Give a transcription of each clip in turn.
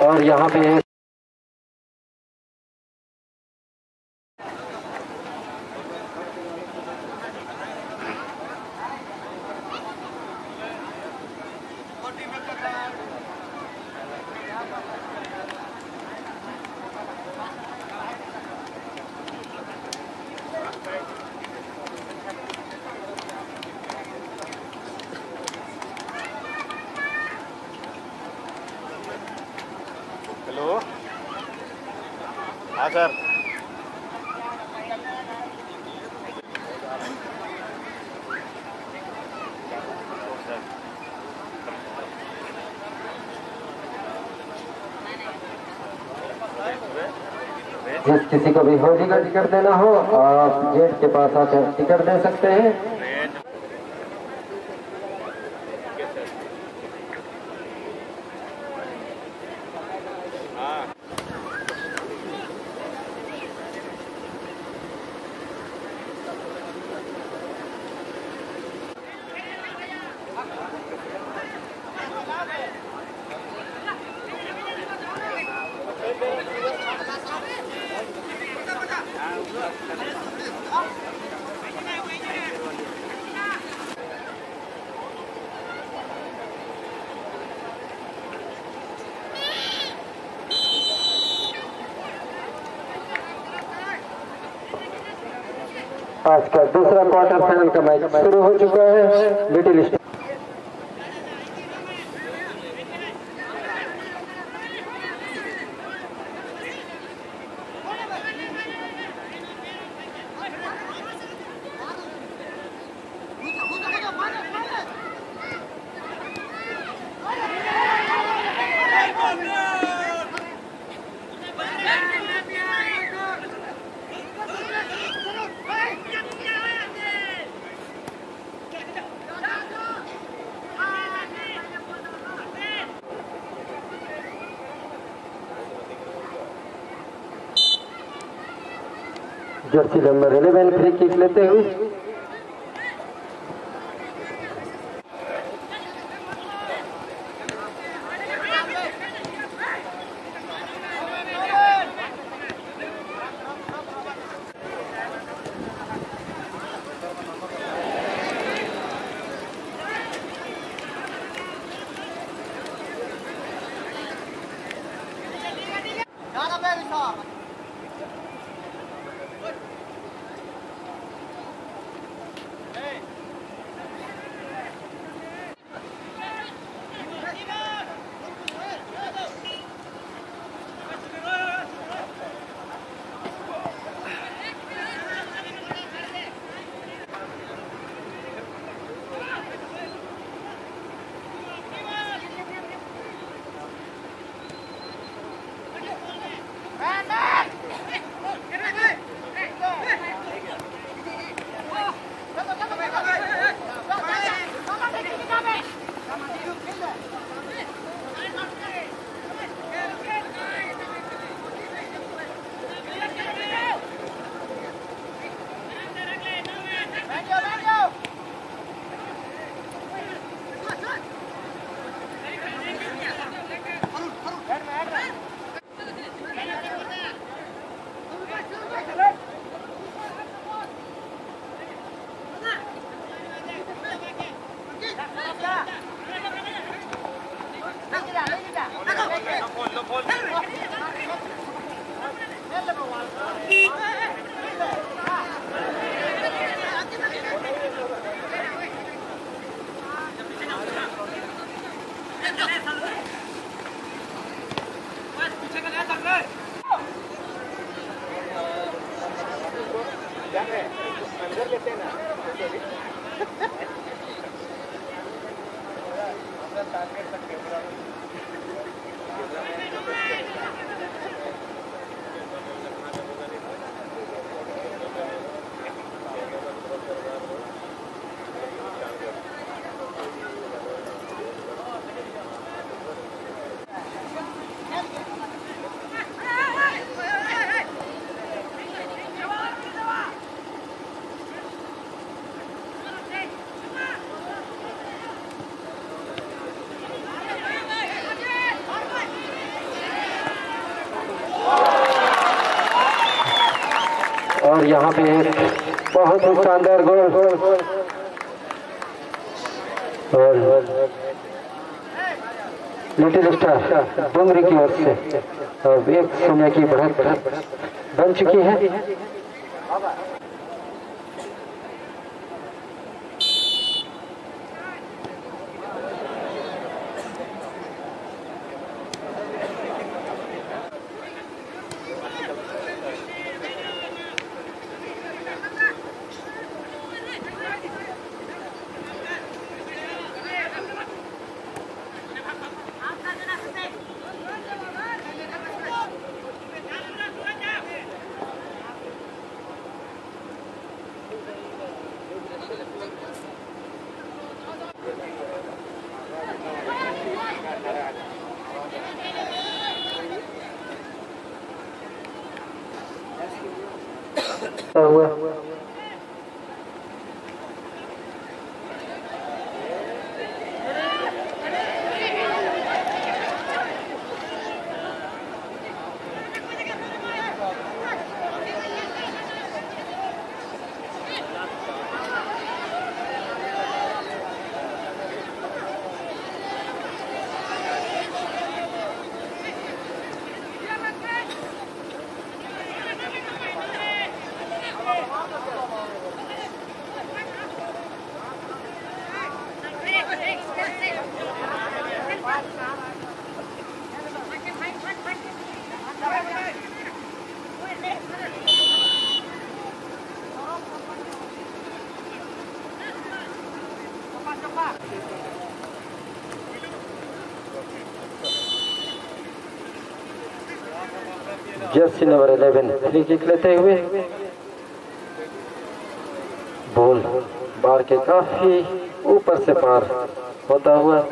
और यहाँ पे हेलो, हाँ सर। जिस किसी को भी होली का टिकट देना हो आप गेट के पास आकर टिकट दे सकते हैं। आज का दूसरा क्वार्टर फाइनल का मैच शुरू हो चुका है। Little jersey number 11 free kick लेते हुए यहाँ पे बहुत ही शानदार गोल और लिटिल स्टार डोंगरी की ओर से अब 1-0 की बढ़त बन चुकी है। हुआ जर्सी नंबर 11 फ्री किक लेते हुए बॉल बार के काफी ऊपर से पार होता हुआ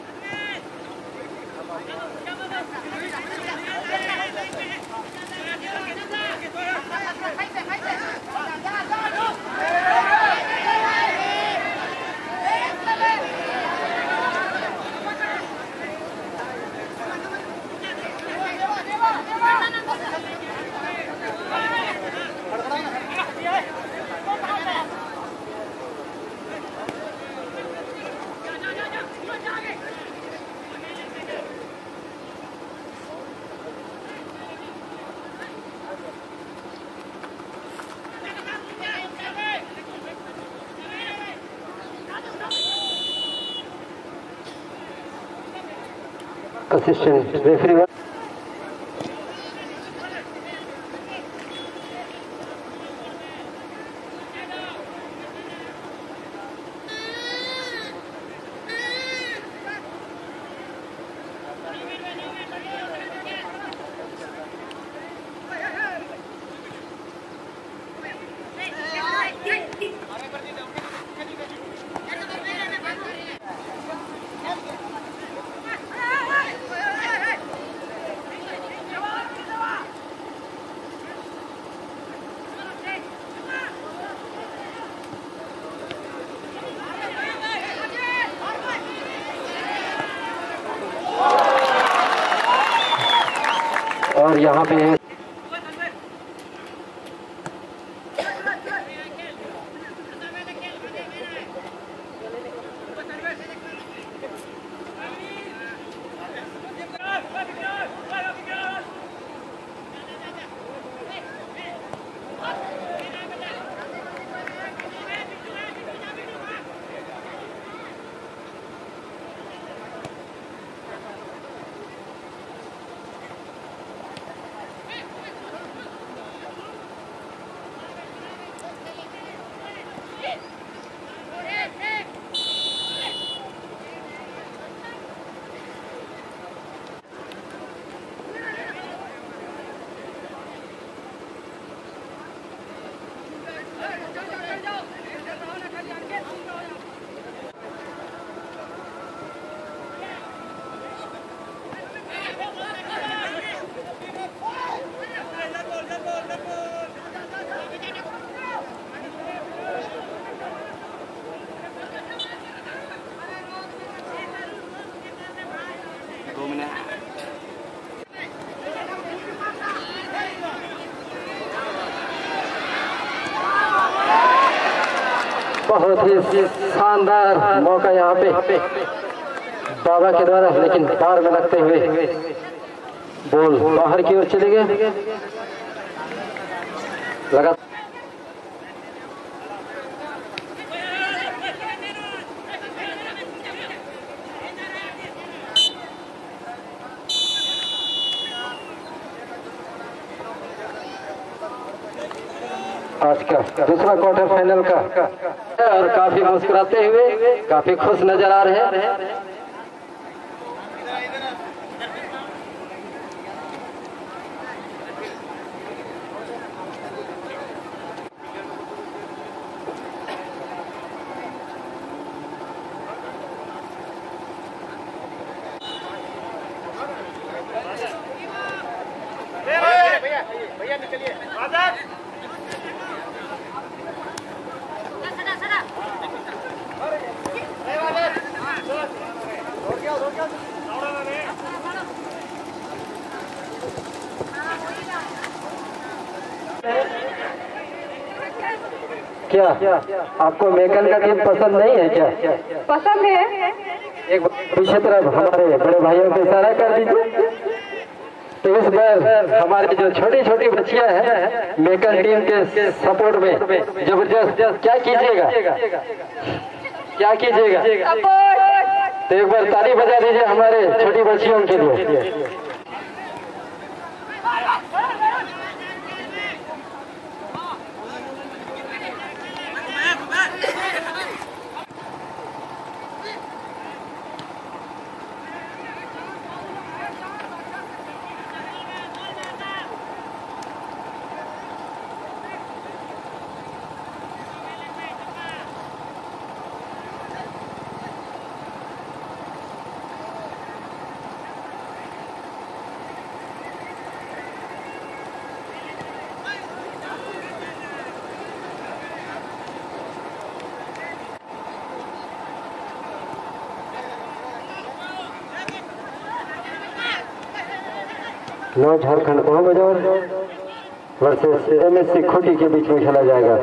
असिस्टेंट रेफरी और यहाँ पे बहुत ही शानदार मौका यहाँ पे बाबा के द्वारा, लेकिन बार में लगते हुए बॉल बाहर की ओर चले गए। लगा आज का दूसरा क्वार्टर फाइनल का, और काफी मुस्कुराते हुए, काफी खुश नजर आ रहे हैं। भैया निकलिए। क्या आपको मेकन का टीम पसंद नहीं है क्या? पसंद है। एक पीछे तरफ हमारे बड़े भाइयों को इशारा कर दीजिए। तो इस बार हमारी जो छोटी छोटी बच्चियां हैं मेकन टीम के सपोर्ट में जबरदस्त, क्या कीजिएगा, क्या कीजिएगा? तो एक बार ताली बजा दीजिए हमारे छोटी बच्चियों के लिए। नौ झारखंड को बाजार वर्सेस MSC खोटी के बीच में खेला जाएगा।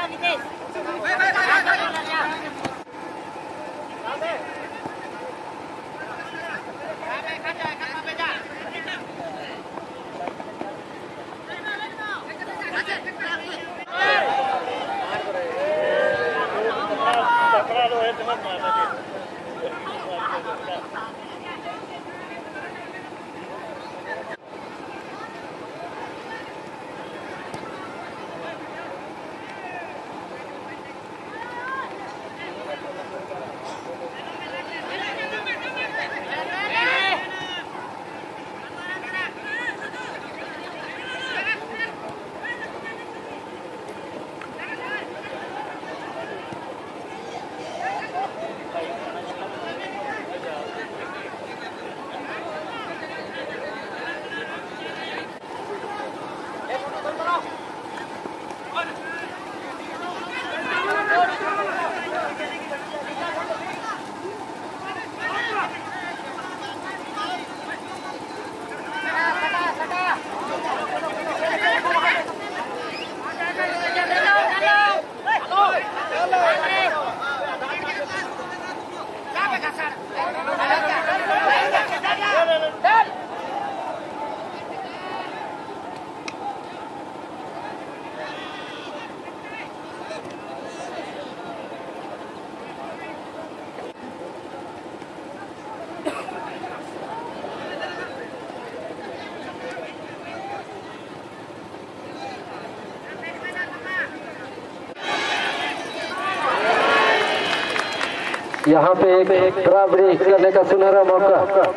यहाँ पे एक बराबरी करने का सुनहरा मौका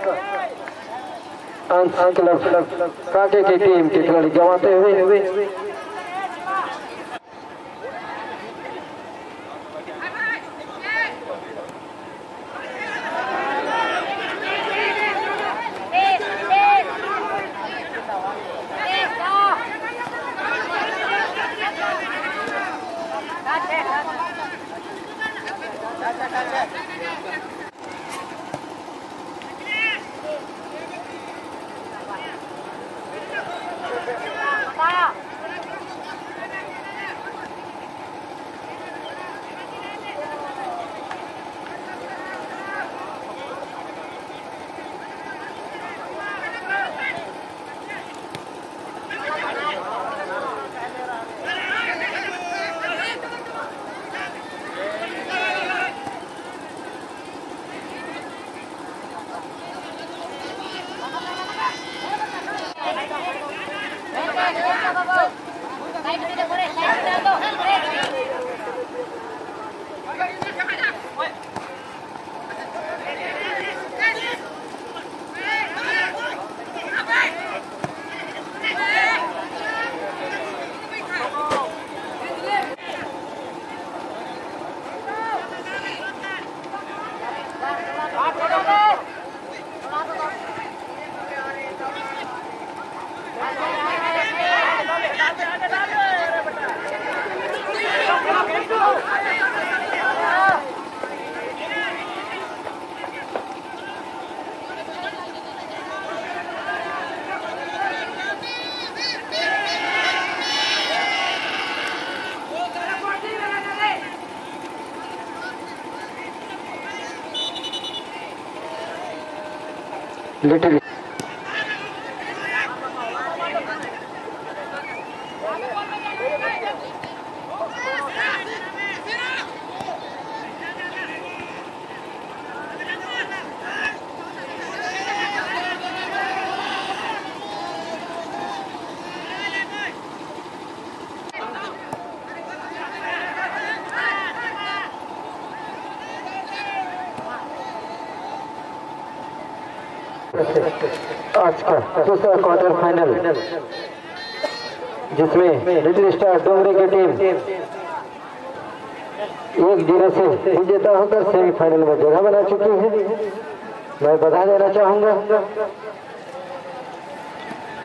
अंश क्लब कांटे की टीम के खिलाड़ी गंवाते हुए लिटिल आज का दूसरा क्वार्टर फाइनल जिसमें लिटिल स्टार डोंगरी की टीम 1-0 से विजेता होकर सेमीफाइनल में जगह बना चुकी है। मैं बधाई देना चाहूंगा